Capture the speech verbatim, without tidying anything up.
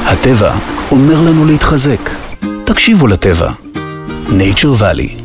הטבע אומר לנו להתחזק. תקשיבו לטבע. Nature Valley